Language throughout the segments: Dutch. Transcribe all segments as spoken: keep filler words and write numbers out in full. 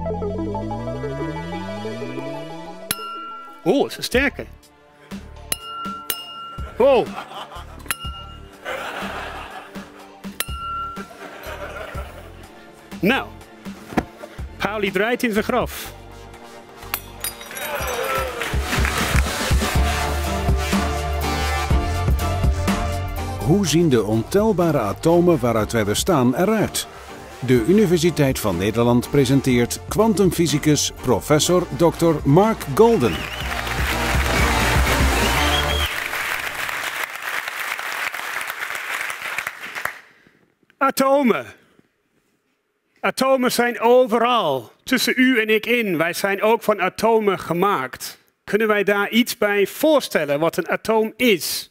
Oh, dat is een sterke. Oh. Nou, Pauli draait in zijn graf. Hoe zien de ontelbare atomen waaruit wij bestaan eruit? De Universiteit van Nederland presenteert kwantumfysicus professor dokter Mark Golden. Atomen. Atomen zijn overal, tussen u en ik in. Wij zijn ook van atomen gemaakt. Kunnen wij daar iets bij voorstellen wat een atoom is?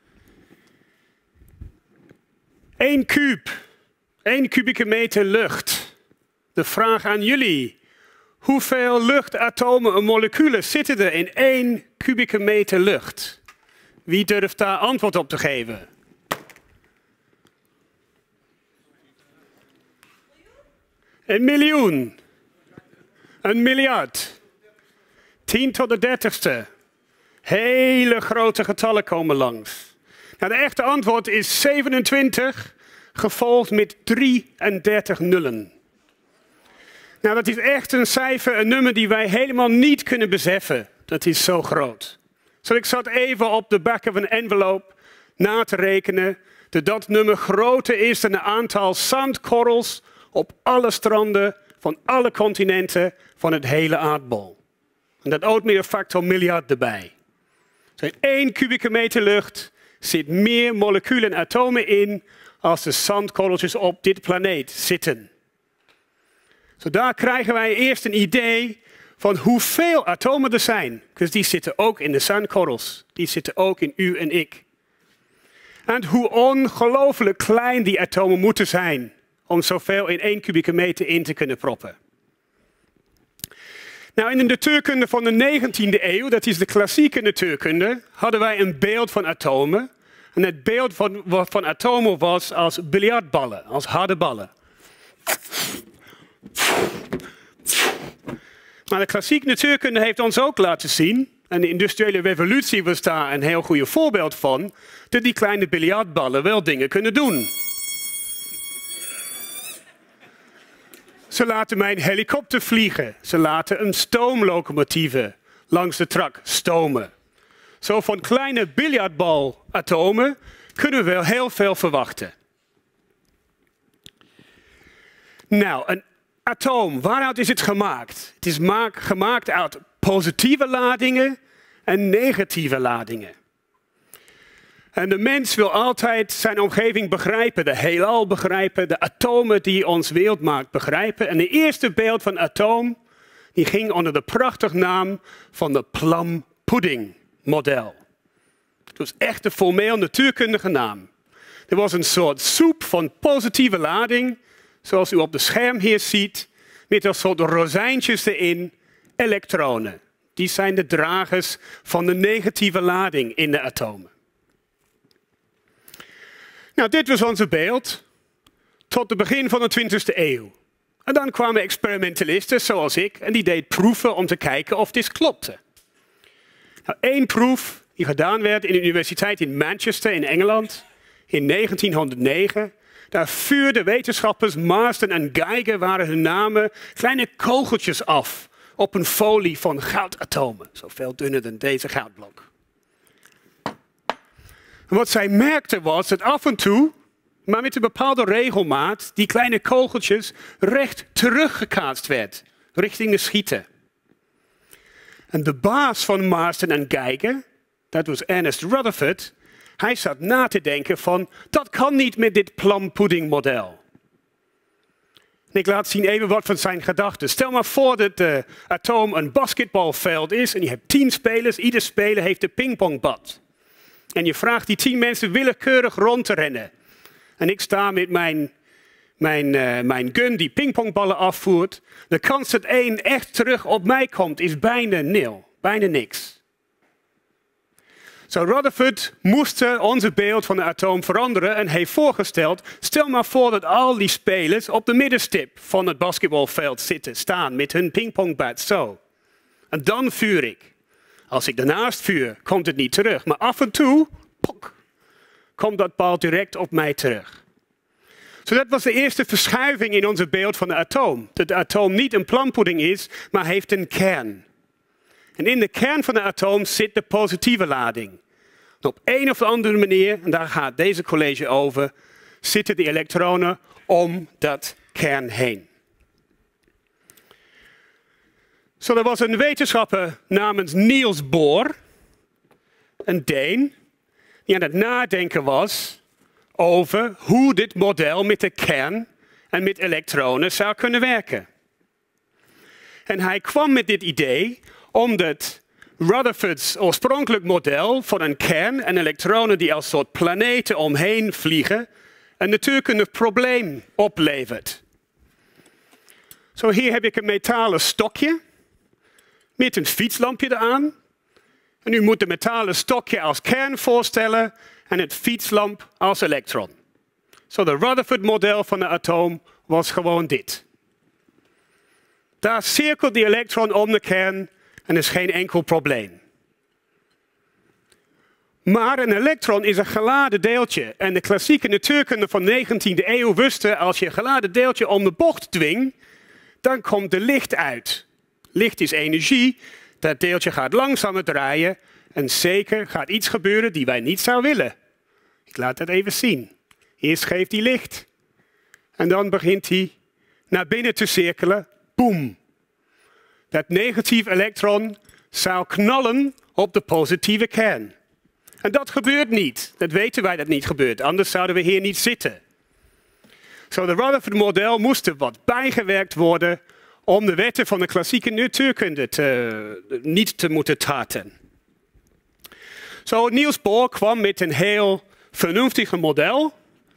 Eén kuub, één kubieke meter lucht. De vraag aan jullie. Hoeveel luchtatomen en moleculen zitten er in één kubieke meter lucht? Wie durft daar antwoord op te geven? Een miljoen. Een miljard. Tien tot de dertigste. Hele grote getallen komen langs. Nou, de echte antwoord is zevenentwintig, gevolgd met drieëndertig nullen. Nou, dat is echt een cijfer, een nummer die wij helemaal niet kunnen beseffen. Dat is zo groot. Zo, ik zat even op de back of een envelop na te rekenen dat dat nummer groter is dan het aantal zandkorrels op alle stranden van alle continenten van het hele aardbol. En dat ook meer factor miljard erbij. Zo, in één kubieke meter lucht zit meer moleculen en atomen in als de zandkorreltjes op dit planeet zitten. Zo, daar krijgen wij eerst een idee van hoeveel atomen er zijn. Dus die zitten ook in de zandkorrels. Die zitten ook in u en ik. En hoe ongelooflijk klein die atomen moeten zijn om zoveel in één kubieke meter in te kunnen proppen. Nou, in de natuurkunde van de negentiende eeuw, dat is de klassieke natuurkunde, hadden wij een beeld van atomen. En het beeld van, van atomen was als biljartballen, als harde ballen. Maar de klassieke natuurkunde heeft ons ook laten zien, en de industriële revolutie was daar een heel goed voorbeeld van, dat die kleine biljartballen wel dingen kunnen doen. Ze laten mijn helikopter vliegen. Ze laten een stoomlocomotieven langs de trak stomen. Zo van kleine biljartbalatomen kunnen we wel heel veel verwachten. Nou, een atoom, waaruit is het gemaakt? Het is gemaakt uit positieve ladingen en negatieve ladingen. En de mens wil altijd zijn omgeving begrijpen, de heelal begrijpen, de atomen die ons wereld maakt begrijpen. En de eerste beeld van atoom die ging onder de prachtige naam van de plum pudding model. Het was echt de formeel natuurkundige naam. Er was een soort soep van positieve lading, zoals u op het scherm hier ziet, met een soort rozijntjes erin, elektronen. Die zijn de dragers van de negatieve lading in de atomen. Nou, dit was onze beeld tot het begin van de twintigste eeuw. En dan kwamen experimentalisten zoals ik en die deden proeven om te kijken of dit klopte. Nou, één proef die gedaan werd in de universiteit in Manchester in Engeland in negentienhonderdnegen. Daar vuurden wetenschappers, Marsden en Geiger waren hun namen, kleine kogeltjes af op een folie van goudatomen. Zoveel dunner dan deze goudblok. En wat zij merkten was dat af en toe, maar met een bepaalde regelmaat, die kleine kogeltjes recht teruggekaatst werd, richting de schieter. En de baas van Marsden en Geiger, dat was Ernest Rutherford, hij zat na te denken van, dat kan niet met dit plum pudding model. En ik laat zien even wat van zijn gedachten. Stel maar voor dat de atoom een basketbalveld is en je hebt tien spelers, ieder speler heeft een pingpongbad. En je vraagt die tien mensen willekeurig rond te rennen. En ik sta met mijn, mijn, uh, mijn gun die pingpongballen afvoert. De kans dat één echt terug op mij komt is bijna nul. Bijna niks. Zo Rutherford moest onze beeld van het atoom veranderen en heeft voorgesteld, stel maar voor dat al die spelers op de middenstip van het basketbalveld zitten, staan met hun pingpongbad zo. En dan vuur ik. Als ik daarnaast vuur, komt het niet terug. Maar af en toe, pok, komt dat bal direct op mij terug. Zo dat was de eerste verschuiving in onze beeld van het atoom. Dat het atoom niet een plumpudding is, maar heeft een kern. En in de kern van het atoom zit de positieve lading. En op een of andere manier, en daar gaat deze college over, zitten die elektronen om dat kern heen. Zo, er was een wetenschapper namens Niels Bohr, een Deen, die aan het nadenken was over hoe dit model met de kern en met elektronen zou kunnen werken. En hij kwam met dit idee omdat Rutherfords oorspronkelijk model van een kern en elektronen die als soort planeten omheen vliegen een natuurkundig probleem oplevert. Zo, hier heb ik een metalen stokje met een fietslampje eraan. En u moet het metalen stokje als kern voorstellen en het fietslamp als elektron. Zo, de Rutherford-model van het atoom was gewoon dit. Daar cirkelt die elektron om de kern en is geen enkel probleem. Maar een elektron is een geladen deeltje. En de klassieke natuurkunde van de negentiende eeuw wisten, als je een geladen deeltje om de bocht dwingt, dan komt er licht uit. Licht is energie, dat deeltje gaat langzamer draaien en zeker gaat iets gebeuren die wij niet zouden willen. Ik laat dat even zien. Eerst geeft hij licht en dan begint hij naar binnen te cirkelen. Boem. Dat negatieve elektron zou knallen op de positieve kern. En dat gebeurt niet. Dat weten wij dat niet gebeurt, anders zouden we hier niet zitten. Zo, de Rutherford-model moest er wat bijgewerkt worden om de wetten van de klassieke natuurkunde te, niet te moeten taten. Zo, Niels Bohr kwam met een heel vernuftig model.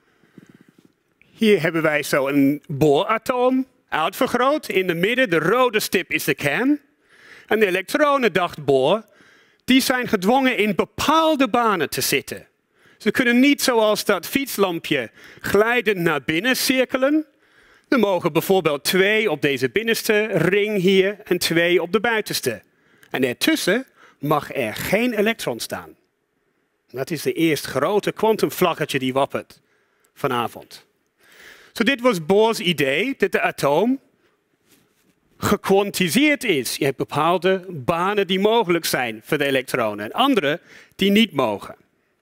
Hier hebben wij zo een Bohr-atoom uitvergroot. In de midden, de rode stip is de kern. En de elektronen, dacht Bohr, die zijn gedwongen in bepaalde banen te zitten. Ze kunnen niet zoals dat fietslampje glijdend naar binnen cirkelen. Er mogen bijvoorbeeld twee op deze binnenste ring hier en twee op de buitenste. En ertussen mag er geen elektron staan. Dat is de eerste grote kwantumvlaggetje die wappert vanavond. Zo, dit was Bohr's idee, dat de atoom gekwantiseerd is. Je hebt bepaalde banen die mogelijk zijn voor de elektronen en andere die niet mogen.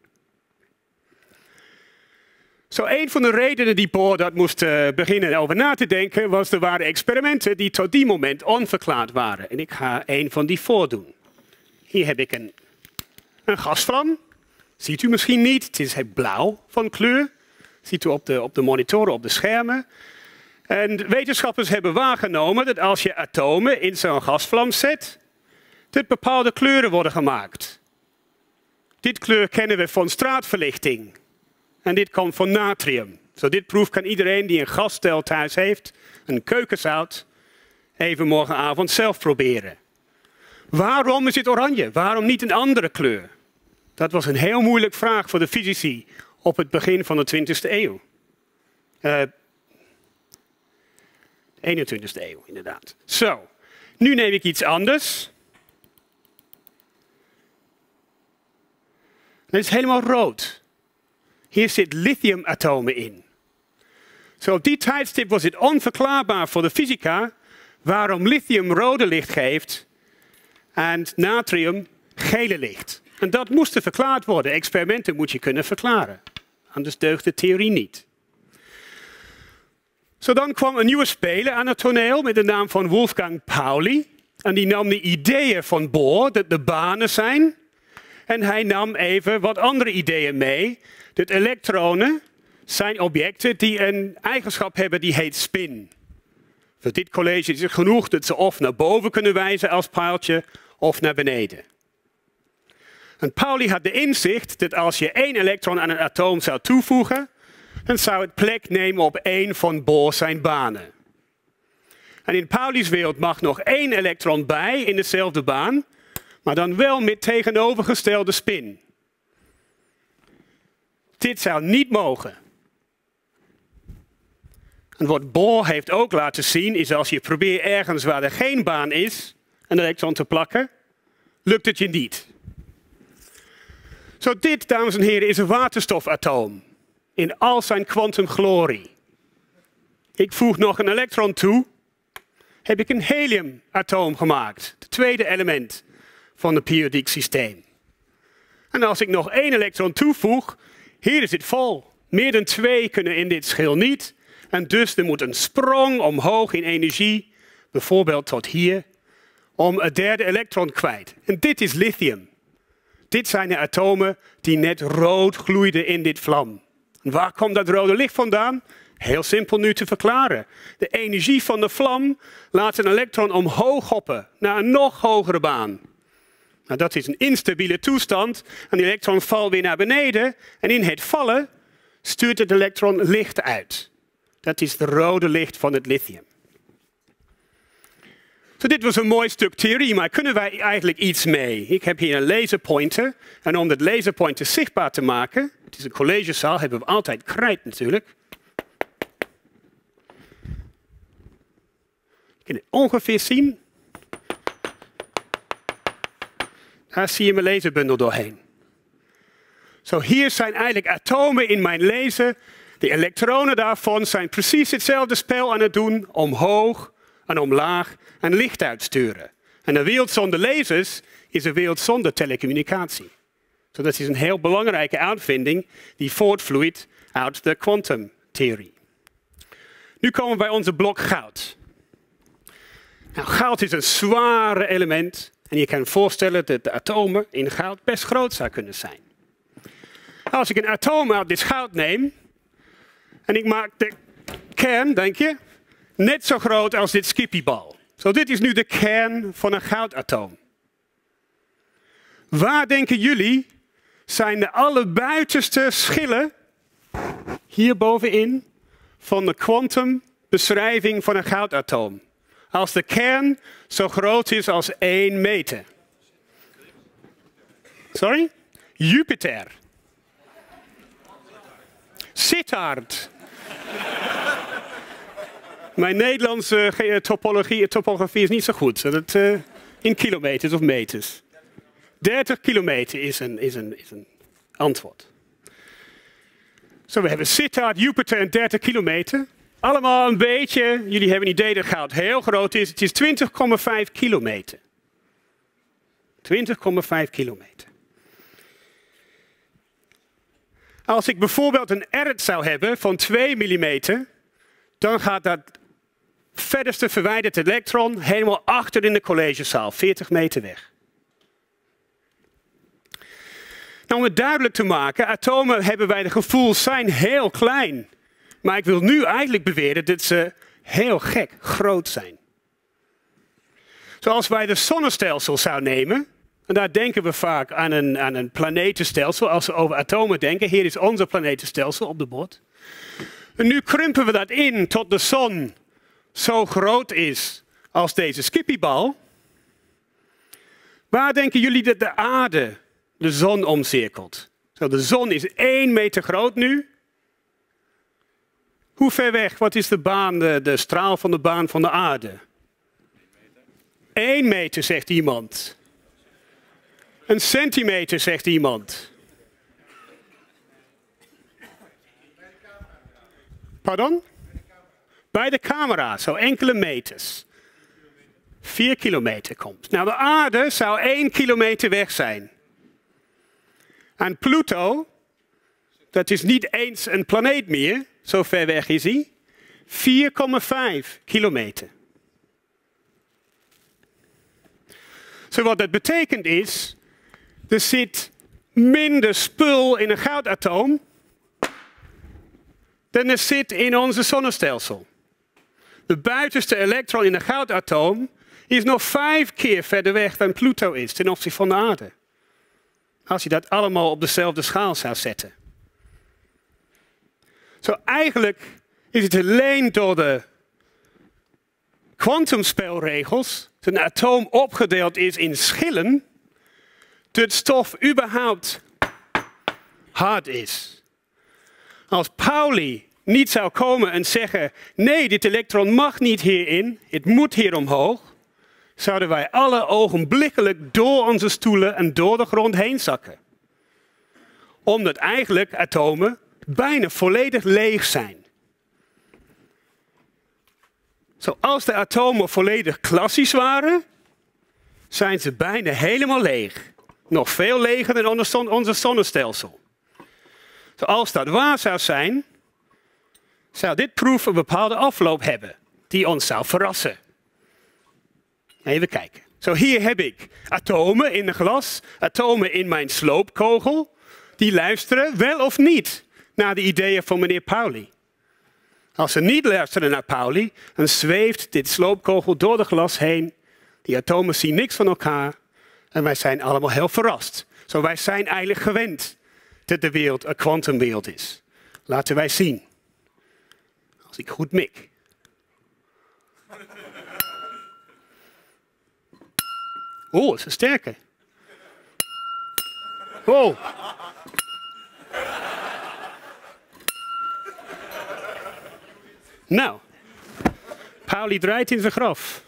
Zo, een van de redenen die Bohr dat moest uh, beginnen over na te denken was er waren experimenten die tot die moment onverklaard waren. En ik ga een van die voordoen. Hier heb ik een, een gasvlam. Ziet u misschien niet, het is blauw van kleur. Ziet u op de, op de monitoren, op de schermen. En wetenschappers hebben waargenomen dat als je atomen in zo'n gasvlam zet, dat bepaalde kleuren worden gemaakt. Dit kleur kennen we van straatverlichting. En dit komt van natrium. Zo, dit proef kan iedereen die een gasstel thuis heeft, een keukenzout, even morgenavond zelf proberen. Waarom is dit oranje? Waarom niet een andere kleur? Dat was een heel moeilijke vraag voor de fysici op het begin van de twintigste eeuw. Uh, eenentwintigste eeuw, inderdaad. Zo, nu neem ik iets anders. Het is helemaal rood. Hier zit lithiumatomen in. Zo, op die tijdstip was het onverklaarbaar voor de fysica waarom lithium rode licht geeft en natrium gele licht. En dat moest verklaard worden. Experimenten moet je kunnen verklaren. Anders deugt de theorie niet. Zo, dan kwam een nieuwe speler aan het toneel met de naam van Wolfgang Pauli. En die nam de ideeën van Bohr, dat de banen zijn. En hij nam even wat andere ideeën mee. Dat elektronen zijn objecten die een eigenschap hebben die heet spin. Voor dit college is het genoeg dat ze of naar boven kunnen wijzen als pijltje of naar beneden. En Pauli had de inzicht dat als je één elektron aan een atoom zou toevoegen, dan zou het plek nemen op één van Bohr zijn banen. En in Pauli's wereld mag nog één elektron bij in dezelfde baan, maar dan wel met tegenovergestelde spin. Dit zou niet mogen. En wat Bohr heeft ook laten zien, is als je probeert ergens waar er geen baan is, een elektron te plakken, lukt het je niet. Zo dit, dames en heren, is een waterstofatoom in al zijn kwantumglorie. Ik voeg nog een elektron toe, heb ik een heliumatoom gemaakt. Het tweede element van het periodiek systeem. En als ik nog één elektron toevoeg, hier is het vol. Meer dan twee kunnen in dit schil niet. En dus er moet een sprong omhoog in energie, bijvoorbeeld tot hier, om het derde elektron kwijt. En dit is lithium. Dit zijn de atomen die net rood gloeiden in dit vlam. En waar komt dat rode licht vandaan? Heel simpel nu te verklaren. De energie van de vlam laat een elektron omhoog hoppen naar een nog hogere baan. Nou, dat is een instabiele toestand en die elektron valt weer naar beneden. En in het vallen stuurt het elektron licht uit. Dat is het rode licht van het lithium. So, dit was een mooi stuk theorie, maar kunnen wij eigenlijk iets mee? Ik heb hier een laserpointer. En om dat laserpointer zichtbaar te maken, het is een collegezaal, hebben we altijd krijt natuurlijk. Je kunt het ongeveer zien. Daar zie je mijn laserbundel doorheen. Zo, hier zijn eigenlijk atomen in mijn laser. De elektronen daarvan zijn precies hetzelfde spel aan het doen, omhoog en omlaag en licht uitsturen. En een wereld zonder lasers is een wereld zonder telecommunicatie. So, dat is een heel belangrijke uitvinding die voortvloeit uit de kwantumtheorie. Nu komen we bij onze blok goud. Nou, goud is een zware element en je kan je voorstellen dat de atomen in goud best groot zou kunnen zijn. Als ik een atoom uit dit goud neem en ik maak de kern, denk je, net zo groot als dit skippybal. Zo, dit is nu de kern van een goudatoom. Waar denken jullie zijn de allerbuitenste schillen hier bovenin van de kwantumbeschrijving van een goudatoom? Als de kern zo groot is als één meter. Sorry? Jupiter. Sittard. Mijn Nederlandse topologie, topografie is niet zo goed. Dat, uh, in kilometers of meters. dertig kilometer is een, is een, is een antwoord. Zo, we hebben Sittard, Jupiter en dertig kilometer. Allemaal een beetje, jullie hebben een idee dat goud heel groot is. Het is twintig komma vijf kilometer. twintig komma vijf kilometer. Als ik bijvoorbeeld een erts zou hebben van twee millimeter, dan gaat dat verderste verwijderde elektron helemaal achter in de collegezaal, veertig meter weg. Nou, om het duidelijk te maken, atomen hebben wij het gevoel zijn heel klein. Maar ik wil nu eigenlijk beweren dat ze heel gek groot zijn. Zoals wij de zonnestelsel zouden nemen, en daar denken we vaak aan een, aan een planetenstelsel als we over atomen denken. Hier is onze planetenstelsel op de bord. En nu krimpen we dat in tot de zon zo groot is als deze skippybal. Waar denken jullie dat de aarde de zon omcirkelt? Zo, de zon is één meter groot nu. Hoe ver weg? Wat is de baan, de, de straal van de baan van de aarde? Eén meter, zegt iemand. Een centimeter, zegt iemand. Pardon? Bij de camera, zo enkele meters. Vier kilometer komt. Nou, de aarde zou één kilometer weg zijn. En Pluto, dat is niet eens een planeet meer, zo ver weg is hij, vier komma vijf kilometer. Zo, wat dat betekent is, er zit minder spul in een goudatoom dan er zit in onze zonnestelsel. De buitenste elektron in een goudatoom is nog vijf keer verder weg dan Pluto is ten opzichte van de aarde. Als je dat allemaal op dezelfde schaal zou zetten. Zo, eigenlijk is het alleen door de kwantumspelregels dat een atoom opgedeeld is in schillen, dat stof überhaupt hard is. Als Pauli niet zou komen en zeggen, nee, dit elektron mag niet hierin, het moet hier omhoog, zouden wij alle ogenblikkelijk door onze stoelen en door de grond heen zakken. Omdat eigenlijk atomen bijna volledig leeg zijn. Zoals de atomen volledig klassisch waren, zijn ze bijna helemaal leeg. Nog veel leger dan onze zonnestelsel. Zoals dat waar zou zijn, zou dit proef een bepaalde afloop hebben, die ons zou verrassen. Even kijken. Zo hier heb ik atomen in een glas, atomen in mijn sloopkogel, die luisteren wel of niet naar de ideeën van meneer Pauli. Als ze niet luisteren naar Pauli, dan zweeft dit sloopkogel door de glas heen. Die atomen zien niks van elkaar en wij zijn allemaal heel verrast. Zo wij zijn eigenlijk gewend dat de wereld een kwantumwereld is. Laten wij zien. Als ik goed mik. Oh, dat is een sterke. Oh. Nou, Pauli draait in zijn graf.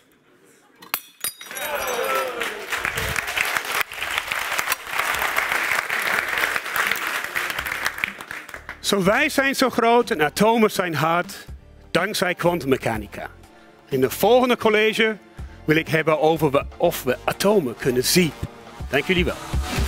Zo wij zijn zo groot en atomen zijn hard, dankzij kwantummechanica. In het volgende college wil ik hebben over we, of we atomen kunnen zien. Dank jullie wel.